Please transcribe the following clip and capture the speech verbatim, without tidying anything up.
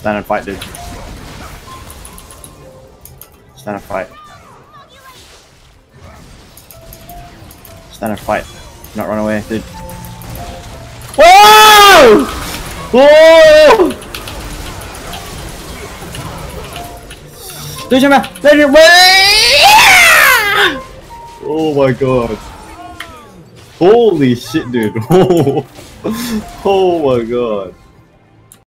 Stand and fight, dude. Stand and fight. Stand and fight. Not run away, dude. Whoa! Whoa! Dude, jump out! Let it Oh my god. Holy shit, dude. Oh, oh my god.